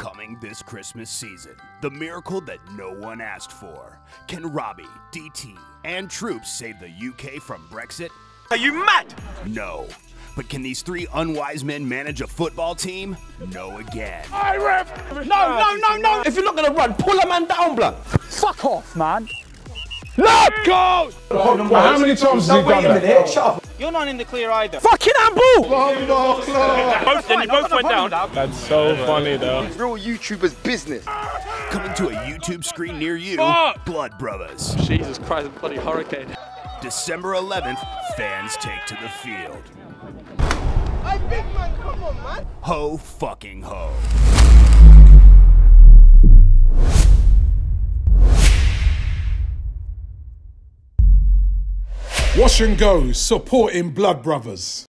Coming this Christmas season, the miracle that no one asked for. Can Robbie, DT, and Troops save the UK from Brexit? Are you mad? No. But can these three unwise men manage a football team? No again. Hey, ref! No! If you're not gonna run, pull a man down, blood. Fuck off, man. Let's go! How many times has he done that? Shut up. You're not in the clear either. Fucking handball! Both went down. That's so funny, though. Real YouTuber's business. Coming to a YouTube screen near you, Blood Bruvvas. Jesus Christ, a bloody hurricane. December 11th, fans take to the field. Hey, big man, come on, man. Ho fucking ho. Wash and Go, supporting Blood Brothers.